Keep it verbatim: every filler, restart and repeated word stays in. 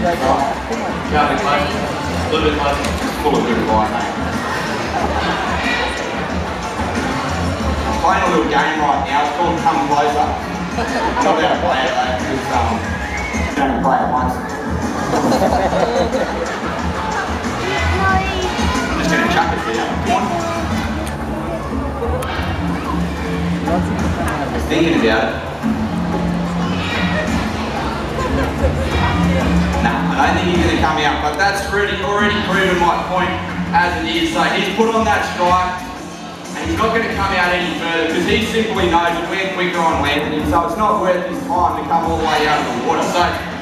Yeah, a bit close. A little bit close. Full of good advice, mate. Playing a little game right now. It's called Come Closer. I'm not going to play it though, because um, you only play it once. I'm just going to chuck it for you. Come on. I was thinking about it. Nah, I don't think he's going to come out, but that's already, already proven my point as it is. So he's put on that strike, and he's not going to come out any further because he simply knows that we're quicker on landing him, so it's not worth his time to come all the way out of the water. So